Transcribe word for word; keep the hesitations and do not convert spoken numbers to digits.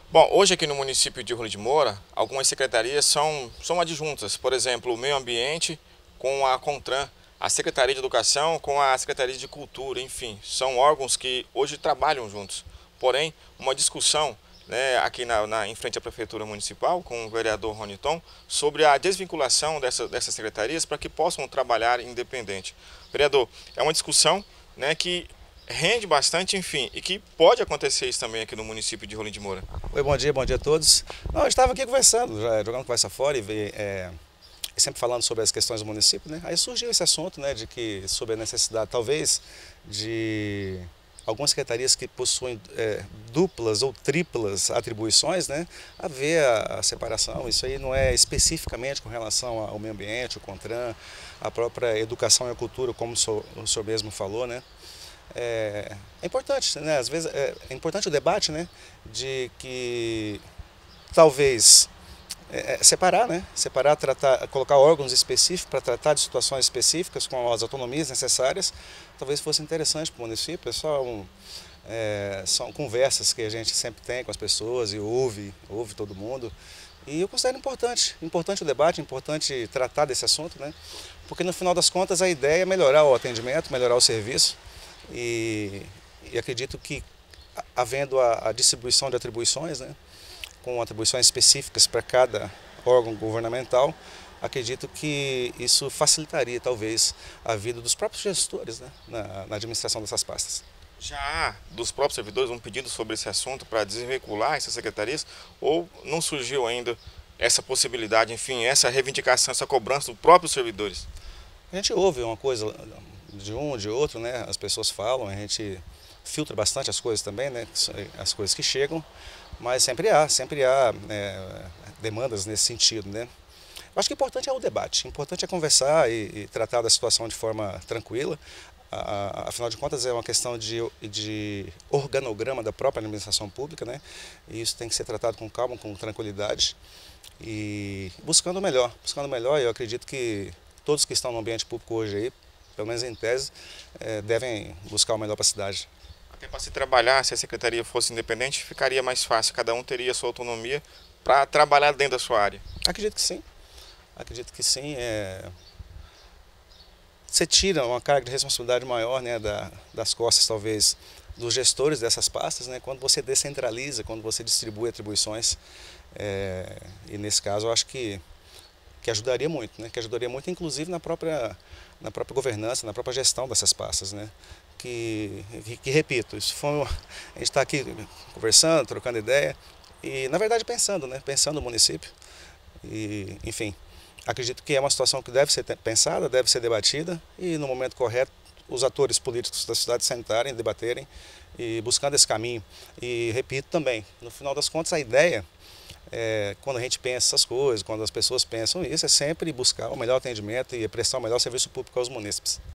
Bom, hoje aqui no município de Rolim de Moura, algumas secretarias são, são adjuntas. Por exemplo, o Meio Ambiente com a CONTRAN, a Secretaria de Educação com a Secretaria de Cultura, enfim, são órgãos que hoje trabalham juntos. Porém, uma discussão, né, aqui na, na, em frente à Prefeitura Municipal, com o vereador Roniton, sobre a desvinculação dessa, dessas secretarias para que possam trabalhar independente. Vereador, é uma discussão, né, que rende bastante, enfim, e que pode acontecer isso também aqui no município de Rolim de Moura. Oi, bom dia, bom dia a todos. Não, eu estava aqui conversando, já, jogando conversa fora e, ve- é, e sempre falando sobre as questões do município, né? Aí surgiu esse assunto, né, de que sobre a necessidade, talvez, de algumas secretarias que possuem é, duplas ou triplas atribuições, né, haver a, a separação. Isso aí não é especificamente com relação ao meio ambiente, o CONTRAN, a própria educação e a cultura, como o senhor, o senhor mesmo falou, né? É, é importante, né? Às vezes é, é importante o debate, né? De que talvez é, é, separar, né? Separar, tratar, colocar órgãos específicos para tratar de situações específicas com as autonomias necessárias, talvez fosse interessante para o município. É só um, é, são conversas que a gente sempre tem com as pessoas e ouve, ouve todo mundo. E eu considero importante, importante o debate, importante tratar desse assunto, né? Porque no final das contas a ideia é melhorar o atendimento, melhorar o serviço. E, e acredito que, havendo a, a distribuição de atribuições, né, com atribuições específicas para cada órgão governamental, acredito que isso facilitaria, talvez, a vida dos próprios gestores, né, na, na administração dessas pastas. Já há dos próprios servidores um pedido sobre esse assunto para desvincular essas secretarias ou não surgiu ainda essa possibilidade, enfim, essa reivindicação, essa cobrança dos próprios servidores? A gente ouve uma coisa de um, de outro, né? As pessoas falam, a gente filtra bastante as coisas também, né? As coisas que chegam, mas sempre há, sempre há é, demandas nesse sentido, né? Eu acho que o importante é o debate, o importante é conversar e, e tratar da situação de forma tranquila. A, a, afinal de contas é uma questão de, de organograma da própria administração pública, né? E isso tem que ser tratado com calma, com tranquilidade e buscando o melhor, buscando o melhor. Eu acredito que todos que estão no ambiente público hoje aí, pelo menos em tese, é, devem buscar o melhor para a cidade. Até para se trabalhar, se a secretaria fosse independente, ficaria mais fácil, cada um teria sua autonomia para trabalhar dentro da sua área. Acredito que sim, acredito que sim. É... Você tira uma carga de responsabilidade maior, né, da, das costas, talvez, dos gestores dessas pastas, né, quando você descentraliza, quando você distribui atribuições. É... E nesse caso, eu acho que que ajudaria muito, né? Que ajudaria muito, inclusive na própria, na própria governança, na própria gestão dessas pastas, né? Que, que, que repito, isso foi uma, a gente está aqui conversando, trocando ideia e, na verdade, pensando, né? Pensando no município e, enfim, acredito que é uma situação que deve ser pensada, deve ser debatida e, no momento correto, os atores políticos da cidade sentarem, debaterem e buscando esse caminho. E, repito também, no final das contas, a ideia é, quando a gente pensa essas coisas, quando as pessoas pensam isso, é sempre buscar o melhor atendimento e prestar o melhor serviço público aos munícipes.